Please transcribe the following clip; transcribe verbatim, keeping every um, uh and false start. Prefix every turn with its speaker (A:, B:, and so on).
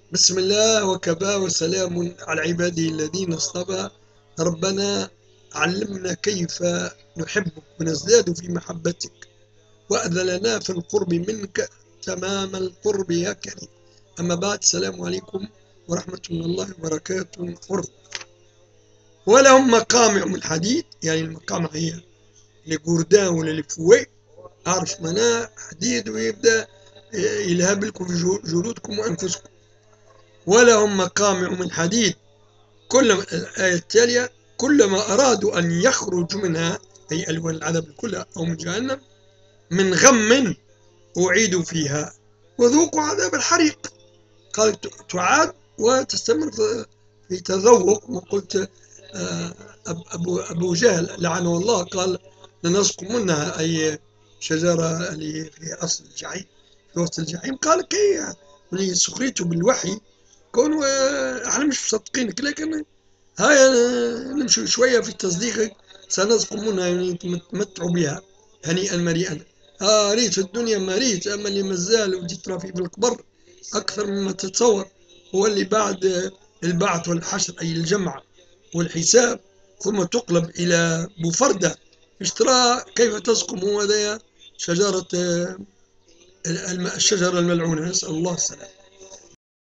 A: بسم الله وكفى وسلام على عباده الذين اصطفى. ربنا علمنا كيف نحبك ونزداد في محبتك، وأذن لنا في القرب منك تمام القرب يا كريم. أما بعد، السلام عليكم ورحمة الله وبركاته. ورد ولهم مقامع من حديد، يعني المقامع هي لجوردان ولا لفوي، أعرف مناه حديد ويبدأ يلهب لكم في جلودكم وأنفسكم. ولهم مقامع من حديد، كلما الآية التالية كلما أرادوا أن يخرجوا منها، أي ألوان العذاب كلها أو من جهنم، من غم أعيدوا فيها وذوقوا عذاب الحريق. قال تعاد وتستمر في تذوق. وقلت آه، أبو, أبو جهل لعنه الله قال لنسقمنها، أي شجرة اللي في أصل الجحيم، في وسط الجحيم. قال كي من سخريته بالوحي كونوا آه، احنا مش مصدقينك، لكن هاي نمشي شوية في تصديقك، سنسقم منها يعني تمتعوا بها هنيئا مريئا. آه ريت الدنيا ما ريت، أما اللي مازال ودي ترى في القبر أكثر مما تتصور، هو اللي بعد البعث والحشر، أي الجمع والحساب، ثم تقلب إلى بفردة. مش ترى كيف تسقم هو ذا شجرة الشجرة الملعونة، نسأل الله السلامة.